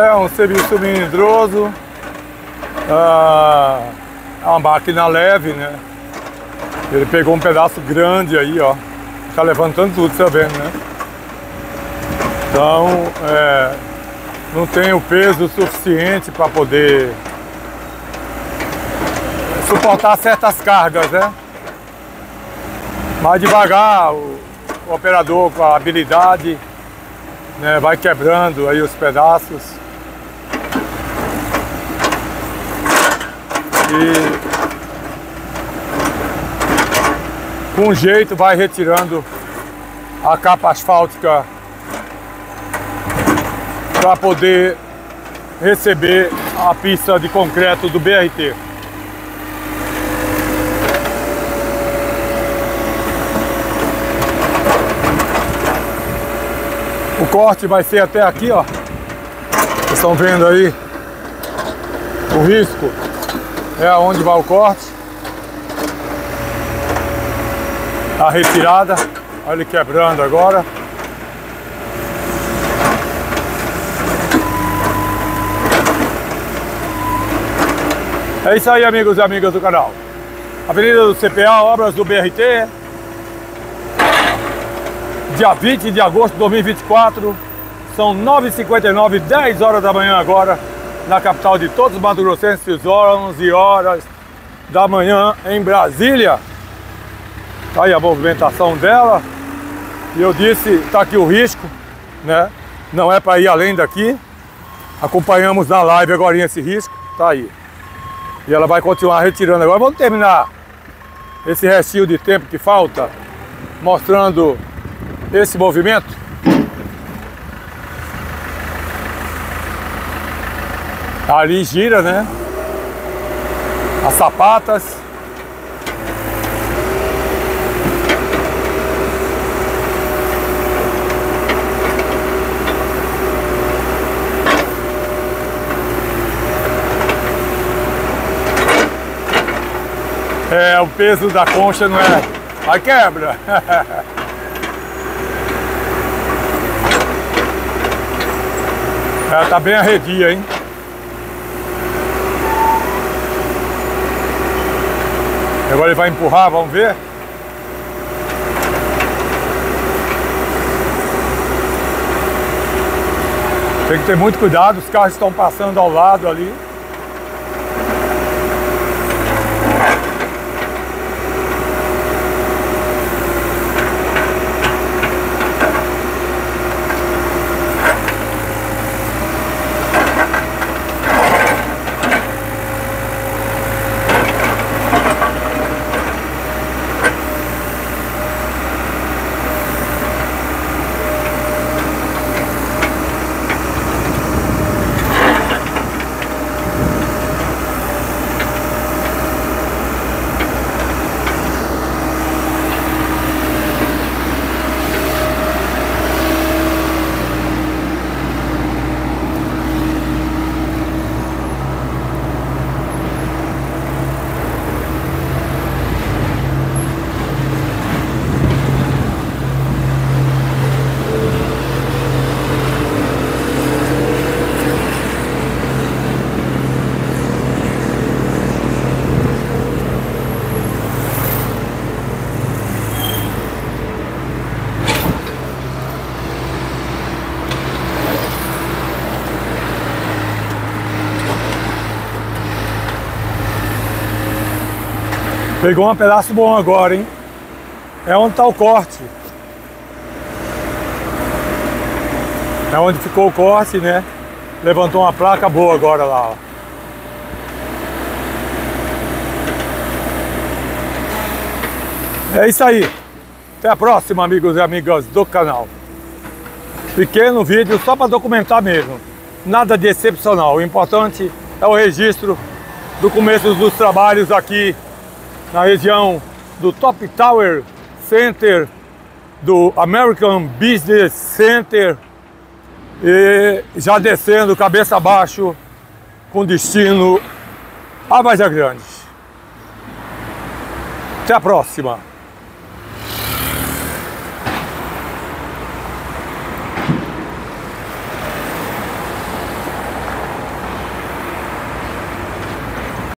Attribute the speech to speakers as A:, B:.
A: É um serviço melindroso, é uma máquina leve, né? Ele pegou um pedaço grande aí, ó, tá levantando tudo, você vendo, né? Então, não tem o peso suficiente para poder suportar certas cargas, né? Mas devagar, o operador com a habilidade, né, vai quebrando aí os pedaços e com jeito vai retirando a capa asfáltica para poder receber a pista de concreto do BRT. O corte vai ser até aqui, ó. Vocês estão vendo aí o risco, é aonde vai o corte. A retirada, olha ele quebrando agora. É isso aí, amigos e amigas do canal. Avenida do CPA, obras do BRT. Dia 20 de agosto de 2024, são 9h59, 10 horas da manhã agora, na capital de todos os mato-grossenses, 11 horas da manhã em Brasília. Tá aí a movimentação dela. E eu disse, tá aqui o risco, né? Não é para ir além daqui. Acompanhamos na live agora esse risco, tá aí. E ela vai continuar retirando agora. Vamos terminar esse restinho de tempo que falta, mostrando esse movimento. Ali gira, né? As sapatas. O peso da concha não é... Aí quebra. Tá bem arredia, hein? Agora ele vai empurrar, vamos ver? Tem que ter muito cuidado, os carros estão passando ao lado ali. Pegou um pedaço bom agora, hein? É onde está o corte. É onde ficou o corte, né? Levantou uma placa boa agora lá, ó. É isso aí. Até a próxima, amigos e amigas do canal. Pequeno vídeo só para documentar mesmo. Nada de excepcional. O importante é o registro do começo dos trabalhos aqui na região do Top Tower Center, do American Business Center, e já descendo cabeça abaixo com destino a Vargem Grande. Até a próxima!